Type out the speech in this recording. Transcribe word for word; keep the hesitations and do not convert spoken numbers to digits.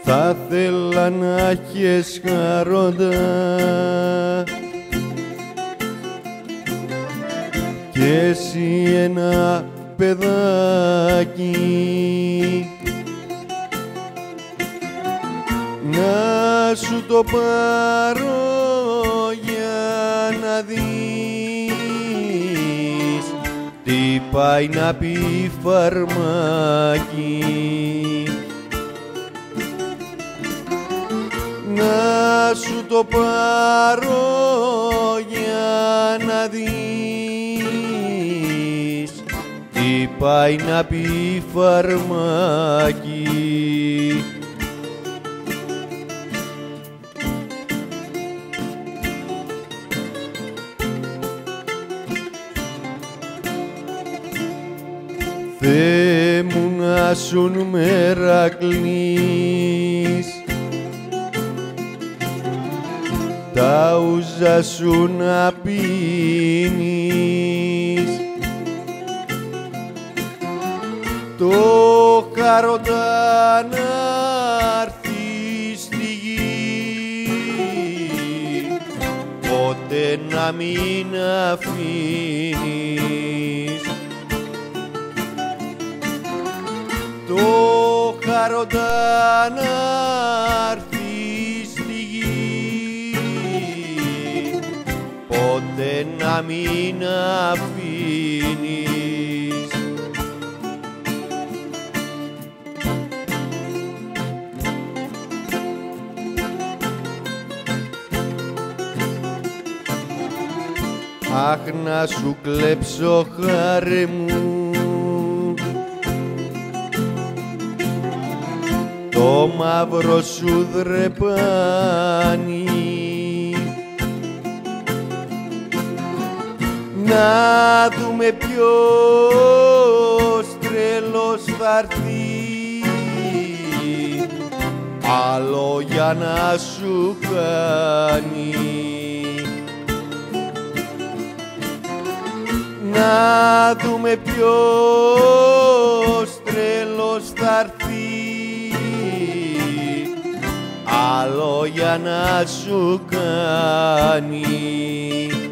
Θα θέλα να έχεις χαρόντα κι εσύ ένα παιδάκι να σου το πάρω για να δεις τι πάει να πει φαρμάκι, να σου το πάρω για να δεις τι πάει να πει φαρμάκι. Θεέ μου να σουν Μερακλής, τα ούζα σου να πίνεις, το χαρόντα να έρθει στη γη, ποτέ να μην αφήνεις. Το χαρόντα να έρθει στη γη, ποτέ να μην αφήνεις. Αχ, να σου κλέψω χάρη μου το μαύρο σου δρεπάνι, να δούμε ποιος τρελός θα έρθει άλλο για να σου κάνει, να δούμε ποιος τρελός θα έρθει άλλο για να σου κάνει.